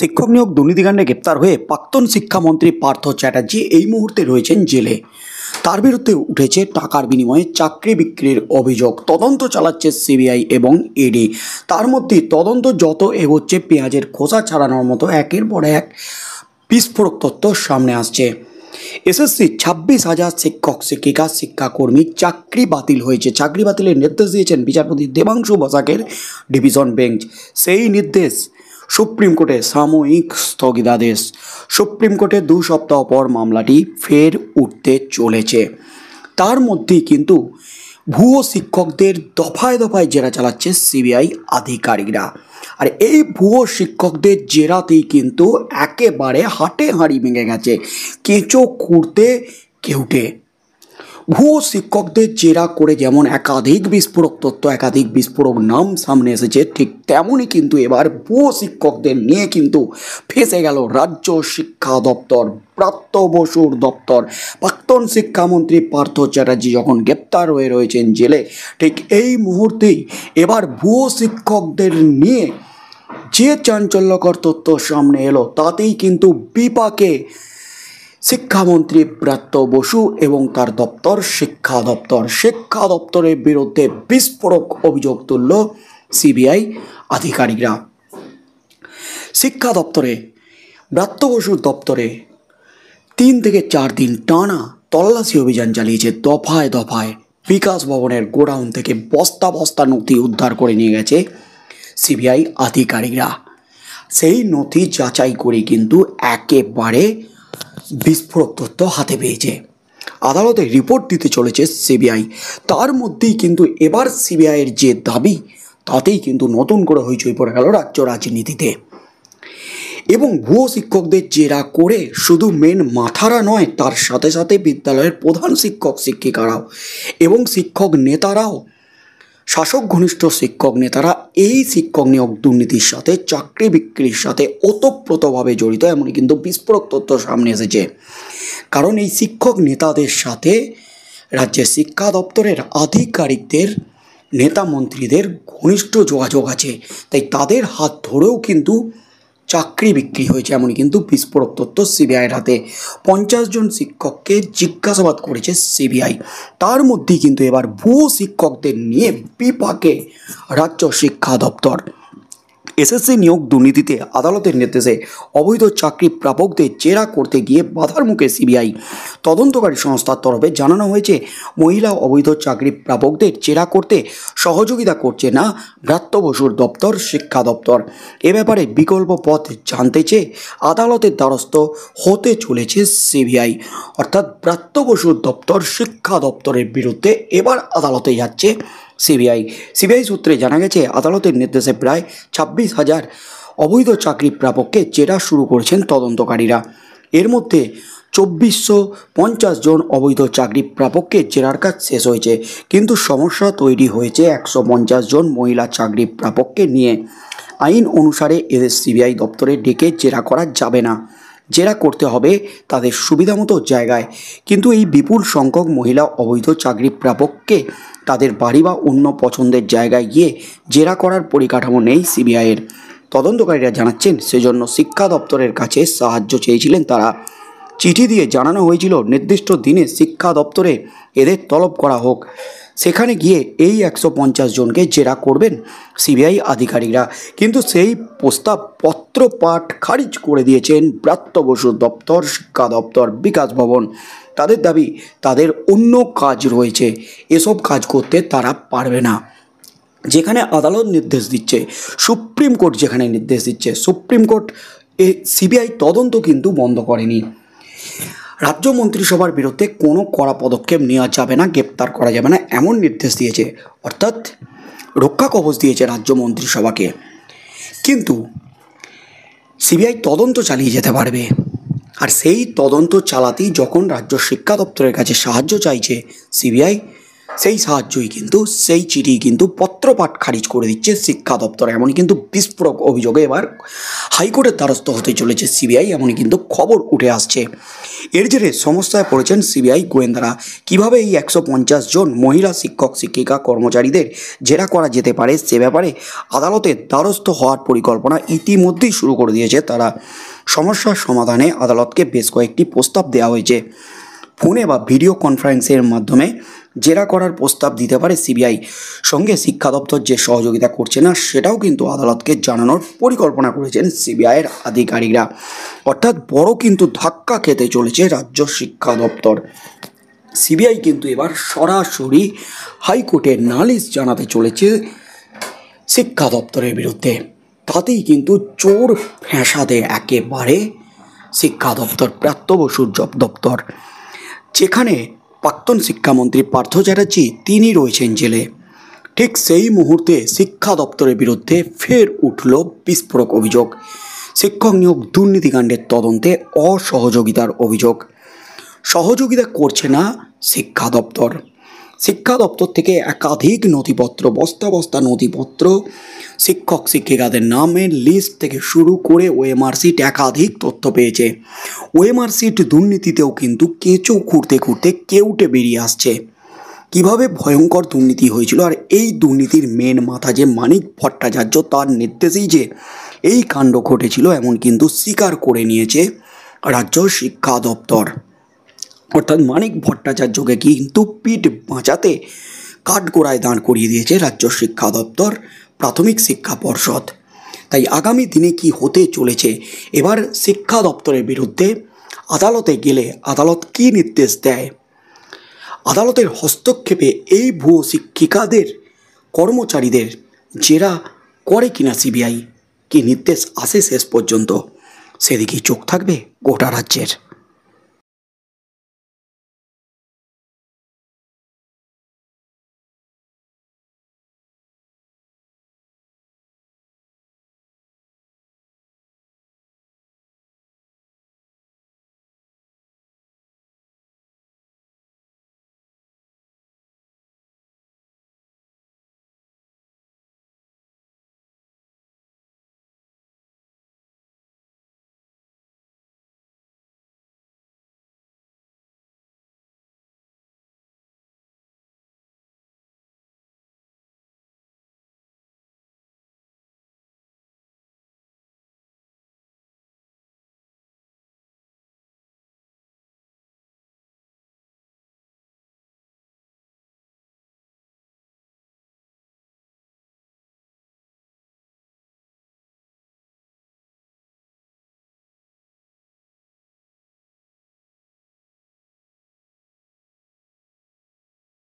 শিক্ষক নিয়োগ দুর্নীতিকাণ্ডে গ্রেপ্তার হয়ে প্রাক্তন শিক্ষামন্ত্রী পার্থ চ্যাটার্জি এই মুহূর্তে রয়েছেন জেলে। তার বিরুদ্ধে উঠেছে টাকার বিনিময়ে চাকরি বিক্রির অভিযোগ। তদন্ত চালাচ্ছে সিবিআই এবং ইডি। তার মধ্যে তদন্ত যত এগোচ্ছে পেঁয়াজের খোসা ছাড়ানোর মতো একের পর এক বিস্ফোরক তথ্য সামনে আসছে। এসএসসি 26,000 শিক্ষক শিক্ষিকা শিক্ষাকর্মী চাকরি বাতিল হয়েছে। চাকরি বাতিলের নির্দেশ দিয়েছেন বিচারপতি দেবাংশু বসাকের ডিভিশন বেঞ্চ। সেই নির্দেশ সুপ্রিম কোর্টে সাময়িক স্থগিতাদেশ। সুপ্রিম কোর্টে 2 সপ্তাহ পর মামলাটি ফের উঠতে চলেছে। তার মধ্যেই কিন্তু ভুয়ো শিক্ষকদের দফায় দফায় জেরা চালাচ্ছে সিবিআই আধিকারিকরা। আর এই ভুয়ো শিক্ষকদের জেরাতেই কিন্তু একেবারে হাটে হাঁড়ি ভেঙে গেছে, কেঁচো খুঁড়তে কেউটে। ভুয়ো শিক্ষকদের জেরা করে যেমন একাধিক বিস্ফোরক তথ্য, একাধিক বিস্ফোরক নাম সামনে এসেছে, ঠিক তেমনই কিন্তু এবার ভুয়ো শিক্ষকদের নিয়ে কিন্তু ফেঁসে গেল রাজ্য শিক্ষা দপ্তর, ব্রাত্য বসুর দপ্তর। প্রাক্তন শিক্ষামন্ত্রী পার্থ চ্যাটার্জি যখন গ্রেপ্তার হয়ে রয়েছেন জেলে, ঠিক এই মুহূর্তেই এবার ভুয়ো শিক্ষকদের নিয়ে যে চাঞ্চল্যকর তথ্য সামনে এলো, তাতেই কিন্তু বিপাকে শিক্ষামন্ত্রী ব্রাত্য বসু এবং তার দপ্তর শিক্ষা দপ্তর। শিক্ষা দপ্তরের বিরুদ্ধে বিস্ফোরক অভিযোগ তুলল সিবিআই আধিকারিকরা। শিক্ষা দপ্তরে ব্রাত্য বসুর দপ্তরে 3 থেকে 4 দিন টানা তল্লাশি অভিযান চালিয়েছে। দফায় দফায় বিকাশ ভবনের গোডাউন থেকে বস্তা বস্তা নথি উদ্ধার করে নিয়ে গেছে সিবিআই আধিকারিকরা। সেই নথি যাচাই করে কিন্তু একেবারে বিস্ফোরক তথ্য হাতে পেয়েছে। আদালতে রিপোর্ট দিতে চলেছে সিবিআই। তার মধ্যেই কিন্তু এবার সিবিআইয়ের যে দাবি, তাতেই কিন্তু নতুন করে হইচই পড়ে গেল রাজ্য রাজনীতিতে। এবং ভুয়ো শিক্ষকদের জেরা করে শুধু মেন মাথারা নয়, তার সাথে সাথে বিদ্যালয়ের প্রধান শিক্ষক শিক্ষিকারাও এবং শিক্ষক নেতারাও, শাসক ঘনিষ্ঠ শিক্ষক নেতারা এই শিক্ষক নিয়োগ দুর্নীতির সাথে, চাকরি বিক্রির সাথে ওতপ্রোতভাবে জড়িত, এমনই কিন্তু বিস্ফোরক তথ্য সামনে এসেছে। কারণ এই শিক্ষক নেতাদের সাথে রাজ্যের শিক্ষা দপ্তরের আধিকারিকদের, নেতা মন্ত্রীদের ঘনিষ্ঠ যোগাযোগ আছে। তাই তাদের হাত ধরেও কিন্তু চাকরি বিক্রি হয়েছে, এমনই কিন্তু বিস্ফোরক তথ্য সিবিআইয়ের হাতে। 50 জন শিক্ষককে জিজ্ঞাসাবাদ করেছে সিবিআই। তার মধ্যেই কিন্তু এবার ভুয়ো শিক্ষকদের নিয়ে বিপাকে রাজ্য শিক্ষা দপ্তর। এসএসসি নিয়োগ দুর্নীতিতে আদালতের নির্দেশে অবৈধ চাকরি প্রাপকদের জেরা করতে গিয়ে বাধার মুখে সিবিআই। তদন্তকারী সংস্থার তরফে জানানো হয়েছে, মহিলা অবৈধ চাকরি প্রাপকদের জেরা করতে সহযোগিতা করছে না ব্রাত্য বসুর দপ্তর শিক্ষা দপ্তর। এ ব্যাপারে বিকল্প পথ জানতে চেয়ে আদালতের দ্বারস্থ হতে চলেছে সিবিআই। অর্থাৎ ব্রাত্য বসুর দপ্তর শিক্ষা দপ্তরের বিরুদ্ধে এবার আদালতে যাচ্ছে সিবিআই সূত্রে জানা গেছে, আদালতের নির্দেশে প্রায় 26,000 অবৈধ চাকরি প্রাপককে জেরা শুরু করেছেন তদন্তকারীরা। এর মধ্যে 2450 জন অবৈধ চাকরি প্রাপককে জেরার কাজ শেষ হয়েছে, কিন্তু সমস্যা তৈরি হয়েছে 150 জন মহিলা চাকরি প্রাপককে নিয়ে। আইন অনুসারে এদের সিবিআই দপ্তরে ডেকে জেরা করা যাবে না, জেরা করতে হবে তাদের সুবিধামতো জায়গায়। কিন্তু এই বিপুল সংখ্যক মহিলা অবৈধ চাকরি প্রাপককে তাদের বাড়ি বা অন্য পছন্দের জায়গায় গিয়ে জেরা করার পরিকাঠামো নেই সিবিআইয়ের। তদন্তকারীরা জানাচ্ছেন, সেজন্য শিক্ষা দপ্তরের কাছে সাহায্য চেয়েছিলেন তারা। চিঠি দিয়ে জানানো হয়েছিল নির্দিষ্ট দিনে শিক্ষা দপ্তরে এদের তলব করা হোক। সেখানে গিয়ে এই 150 জনকে জেরা করবেন সিবিআই আধিকারিকরা। কিন্তু সেই প্রস্তাব পত্র পাঠ খারিজ করে দিয়েছেন ব্রাত্য বসুর দপ্তর শিক্ষা দপ্তর, বিকাশ ভবন। তাদের দাবি, তাদের অন্য কাজ রয়েছে, এসব কাজ করতে তারা পারবে না। যেখানে আদালত নির্দেশ দিচ্ছে, সুপ্রিম কোর্ট যেখানে নির্দেশ দিচ্ছে, সুপ্রিম কোর্ট সিবিআই তদন্ত কিন্তু বন্ধ করেনি। রাজ্য মন্ত্রিসভার বিরুদ্ধে কোনো কড়া পদক্ষেপ নেওয়া যাবে না, গ্রেপ্তার করা যাবে না, এমন নির্দেশ দিয়েছে। অর্থাৎ রক্ষা কবচ দিয়েছে রাজ্য মন্ত্রিসভাকে। কিন্তু সিবিআই তদন্ত চালিয়ে যেতে পারবে। আর সেই তদন্ত চালাতেই যখন রাজ্য শিক্ষা দপ্তরের কাছে সাহায্য চাইছে সিবিআই, সেই সাহায্যই কিন্তু সেই চিঠি কিন্তু পত্রপাঠ খারিজ করে দিচ্ছে শিক্ষা দপ্তর। এমনই কিন্তু বিস্ফোরক অভিযোগে এবার হাইকোর্টের দ্বারস্থ হতে চলেছে সিবিআই, এমনই কিন্তু খবর উঠে আসছে। এর জেরে সমস্যায় পড়েছেন সিবিআই গোয়েন্দারা। কিভাবে এই 150 জন মহিলা শিক্ষক শিক্ষিকা কর্মচারীদের জেরা করা যেতে পারে সে ব্যাপারে আদালতের দ্বারস্থ হওয়ার পরিকল্পনা ইতিমধ্যেই শুরু করে দিয়েছে তারা। সমস্যার সমাধানে আদালতকে বেশ কয়েকটি প্রস্তাব দেওয়া হয়েছে। ফোনে বা ভিডিও কনফারেন্সের মাধ্যমে জেরা করার প্রস্তাব দিতে পারে সিবিআই। সঙ্গে শিক্ষা দপ্তর যে সহযোগিতা করছে না সেটাও কিন্তু আদালতকে জানানোর পরিকল্পনা করেছেন সিবিআইয়ের আধিকারিকরা। অর্থাৎ বড় কিন্তু ধাক্কা খেতে চলেছে রাজ্য শিক্ষা দপ্তর। সিবিআই কিন্তু এবার সরাসরি হাইকোর্টে নালিশ জানাতে চলেছে শিক্ষা দপ্তরের বিরুদ্ধে। তাতেই কিন্তু চোর ফ্যাসাদে একেবারে শিক্ষা দপ্তর, ব্রাত্য বসুর দপ্তর, যেখানে প্রাক্তন শিক্ষামন্ত্রী পার্থ চ্যাটার্জি তিনি রয়েছেন জেলে। ঠিক সেই মুহূর্তে শিক্ষা দপ্তরের বিরুদ্ধে ফের উঠল বিস্ফোরক অভিযোগ। শিক্ষক নিয়োগ দুর্নীতিকাণ্ডের তদন্তে অসহযোগিতার অভিযোগ। সহযোগিতা করছে না শিক্ষা দপ্তর। শিক্ষা দপ্তর থেকে একাধিক নথিপত্র, বস্তা বস্তা নথিপত্র, শিক্ষক শিক্ষিকাদের নামের লিস্ট থেকে শুরু করে ওএমআর শিট একাধিক তথ্য পেয়েছে। ওএমআর শিট দুর্নীতিতেও কিন্তু কেঁচো খুঁড়তে খুঁড়তে কেউটে বেরিয়ে আসছে কিভাবে ভয়ঙ্কর দুর্নীতি হয়েছিল। আর এই দুর্নীতির মেন মাথা যে মানিক ভট্টাচার্য, তার নির্দেশেই যে এই কাণ্ড ঘটেছিল এমন কিন্তু স্বীকার করে নিয়েছে রাজ্য শিক্ষা দপ্তর। অর্থাৎ মানিক ভট্টাচার্যকে কিন্তু পিঠ বাঁচাতে কাঠগোড়ায় দাঁড় করিয়ে দিয়েছে রাজ্য শিক্ষা দপ্তর, প্রাথমিক শিক্ষা পর্ষদ। তাই আগামী দিনে কি হতে চলেছে, এবার শিক্ষা দপ্তরের বিরুদ্ধে আদালতে গেলে আদালত কি নির্দেশ দেয়, আদালতের হস্তক্ষেপে এই ভুয়ো শিক্ষিকাদের কর্মচারীদের জেরা করে কিনা সিবিআই, কি নির্দেশ আসে শেষ পর্যন্ত, সেদিকেই চোখ থাকবে গোটা রাজ্যের।